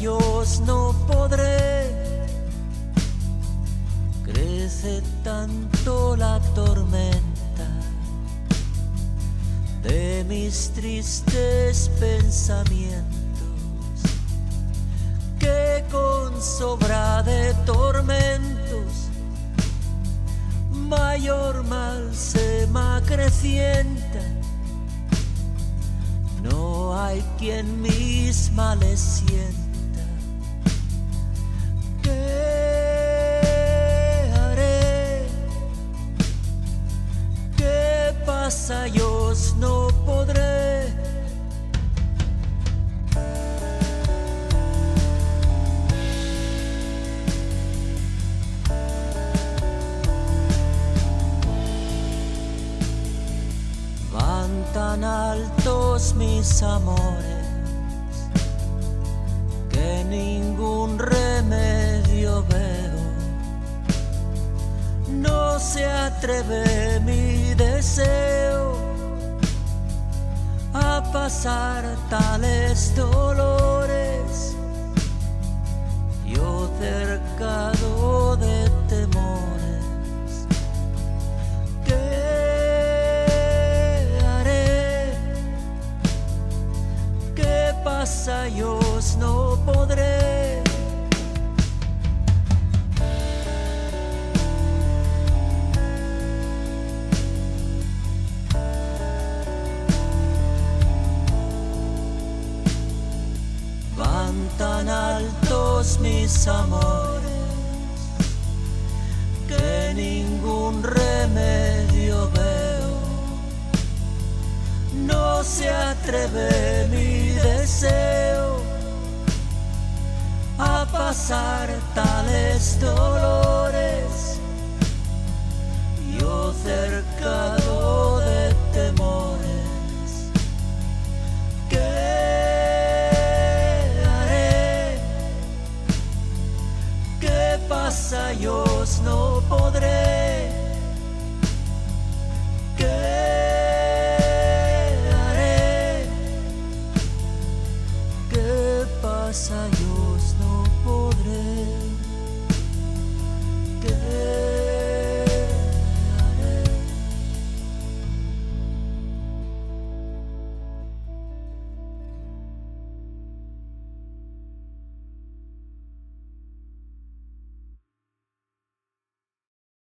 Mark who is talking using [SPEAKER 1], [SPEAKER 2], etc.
[SPEAKER 1] pasallos no podré. Crece tanto la tormenta de mis tristes pensamientos, que con sobra de tormentos mayor mal se me acrecienta. No hay quien mis males sienta. ¿Qué haré? ¿Qué pasa? Yo no podré. Van tan altos mis amores que ningún remedio veo. No se atreve mi deseo a pasar tales dolores. Yo cercado de temores, ¿qué haré? ¿Qué pasa? Yo no podré. Van tan altos mis amores que ningún remedio veo. No se atreve mi deseo a pasar tales dolores. Yo cerca